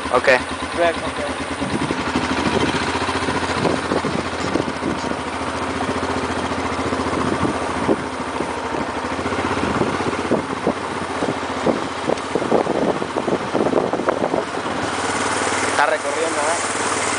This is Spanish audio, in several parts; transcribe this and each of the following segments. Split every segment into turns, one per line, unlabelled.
Okay.
Correct, okay.
Está recorriendo, ¿eh?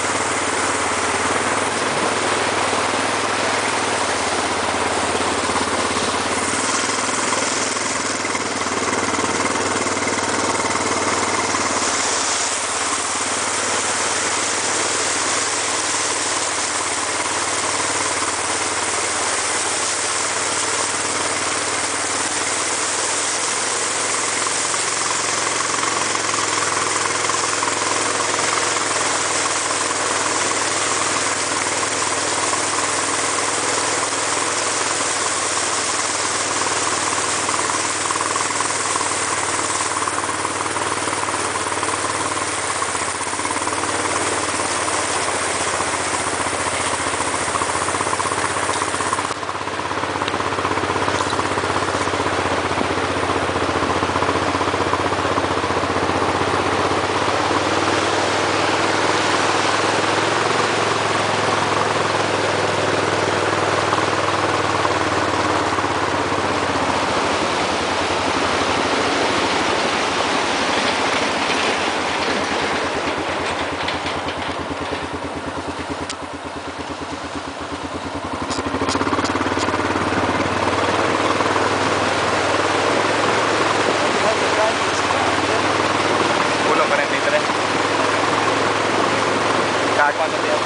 ¿Cada cuánto tiempo?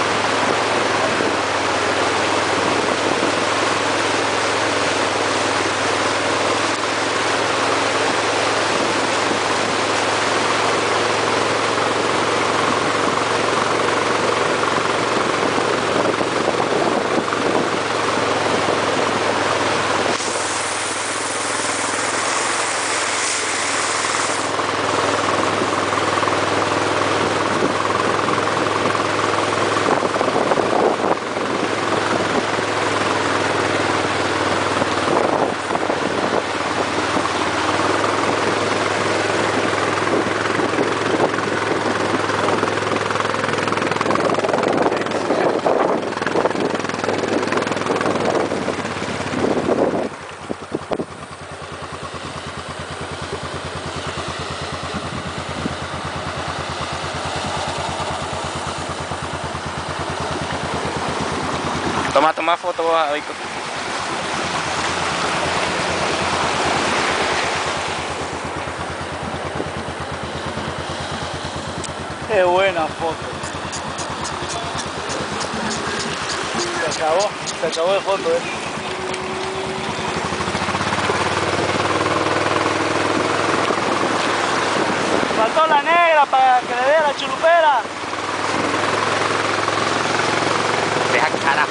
Toma foto vos, Víctor.
Qué buena foto. Se acabó de foto, Faltó la negra para que le dé la chulupera.
Deja carajo.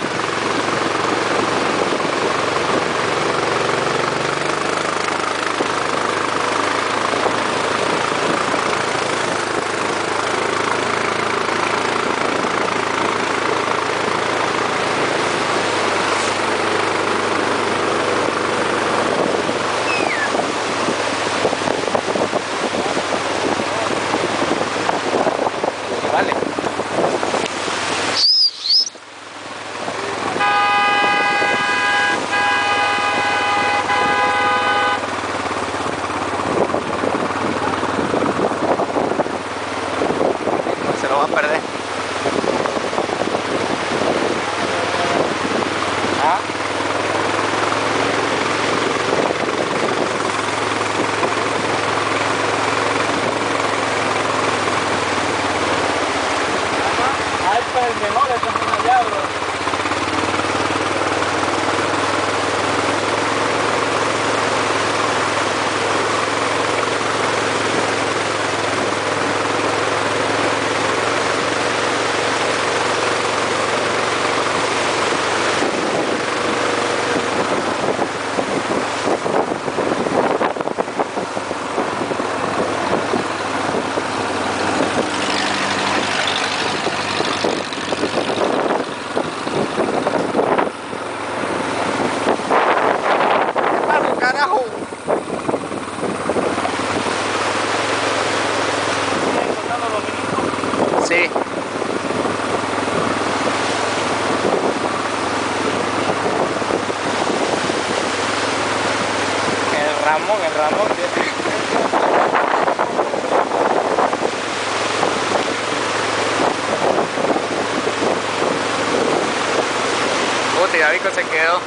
Vale. Se lo va a perder. ¿Ah?
Ay, pues el mejor, esto es una llave.
Sí. El Ramón. Puta, y Davico se quedó.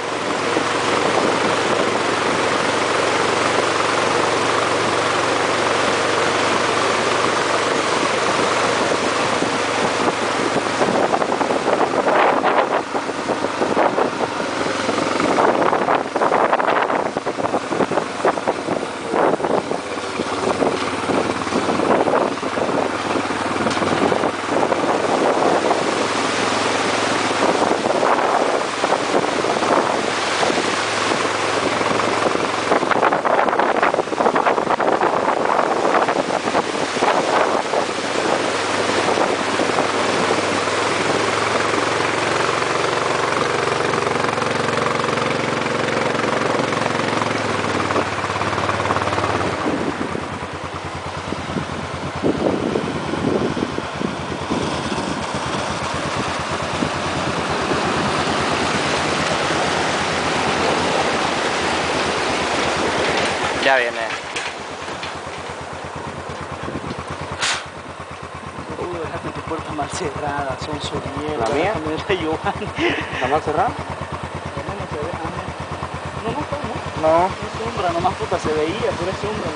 Ya viene.
Déjate tu puerta mal cerrada, son solieras.
¿La mía? ¿Está mal cerrada?
No se ve, no, no.
No.
Es sombra, nomás puta se veía, pero es sombra.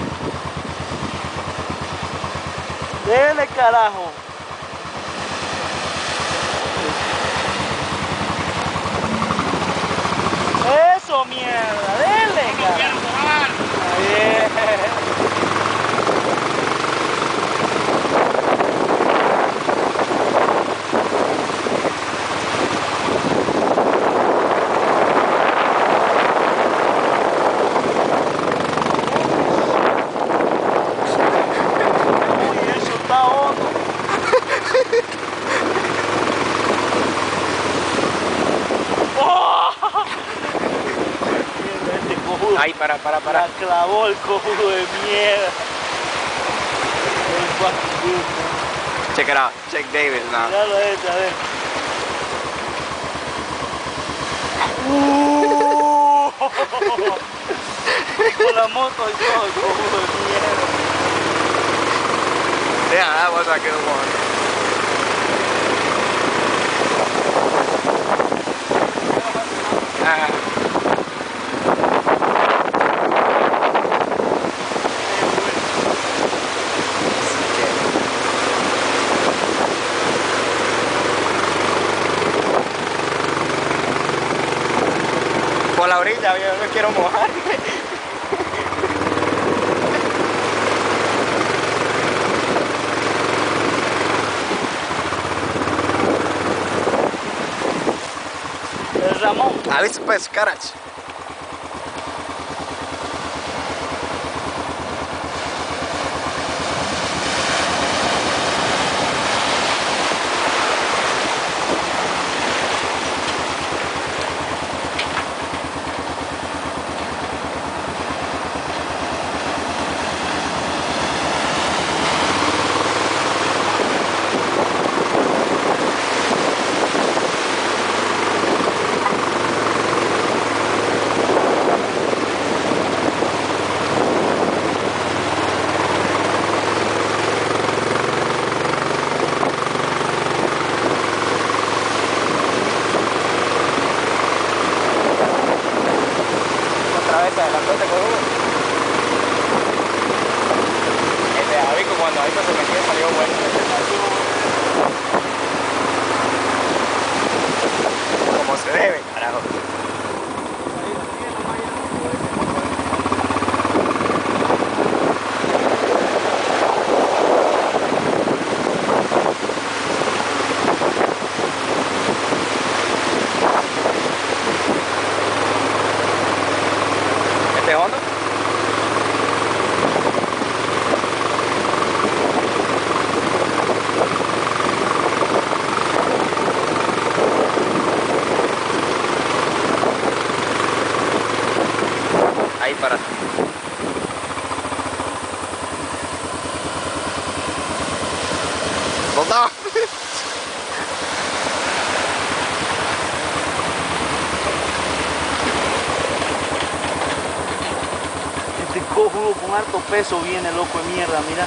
¿No? Dele, carajo. Eso, mierda, dele, carajo. Bien. Uy, eso está hondo. ¡Oh! Mierda, este cojudo.
Ay, para.
La clavó el cojudo de mierda. El fucking dude, man.
Check it out. Check David now.
Míralo a ver. Con la moto y todo, el cojudo de mierda.
Yeah, that was a good one. Por la orilla, yo no quiero mojarme.
El Ramón.
A ver si puedes, carach. Adelante con uno. El de Davico, cuando Davico se metió salió bueno. Como se debe, carajo. ¿Este Honda? Botado.
Este cojudo con alto peso viene, loco de mierda, mira.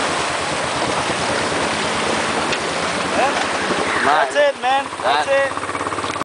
That's it, man. That's it.